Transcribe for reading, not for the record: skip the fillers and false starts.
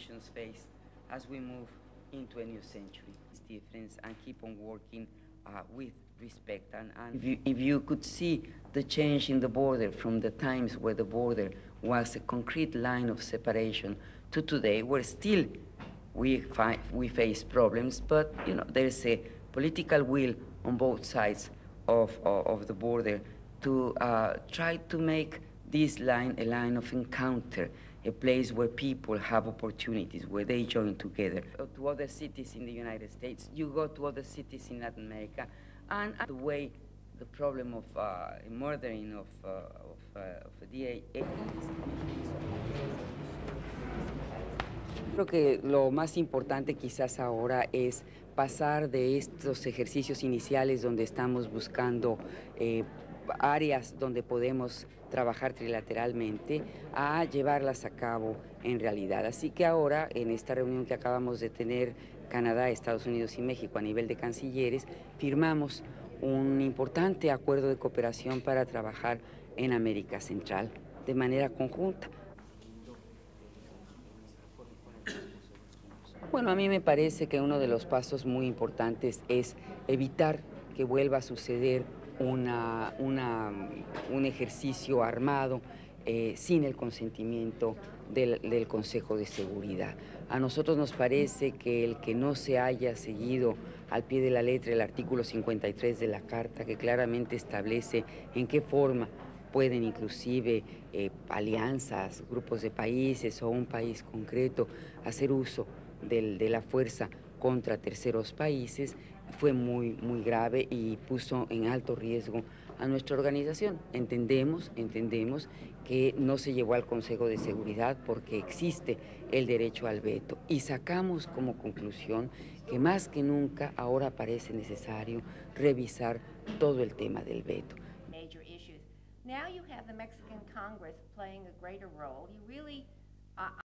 nations face as we move into a new century. It's different and keep on working with respect. And if you could see the change in the border from the times where the border was a concrete line of separation to today, where still we face problems, but you know, there's a political will on both sides of the border to try to make this line a line of encounter, a place where people have opportunities, where they join together. To other cities in the United States, you go to other cities in Latin America, and the way the problem of murdering of a DA. Creo que lo más importante quizás ahora es pasar de estos ejercicios iniciales donde estamos buscando áreas donde podemos trabajar trilateralmente a llevarlas a cabo en realidad. Así que ahora, en esta reunión que acabamos de tener Canadá, Estados Unidos y México a nivel de cancilleres, firmamos un importante acuerdo de cooperación para trabajar en América Central de manera conjunta. Bueno, a mí me parece que uno de los pasos muy importantes es evitar que vuelva a suceder un ejercicio armado sin el consentimiento del Consejo de Seguridad. A nosotros nos parece que el que no se haya seguido al pie de la letra el artículo 53 de la Carta, que claramente establece en qué forma pueden inclusive alianzas, grupos de países o un país concreto hacer uso de la fuerza contra terceros países, fue muy grave y puso en alto riesgo a nuestra organización. Entendemos que no se llevó al Consejo de Seguridad porque existe el derecho al veto y sacamos como conclusión que más que nunca ahora parece necesario revisar todo el tema del veto. Now you have the Mexican Congress playing a greater role. You really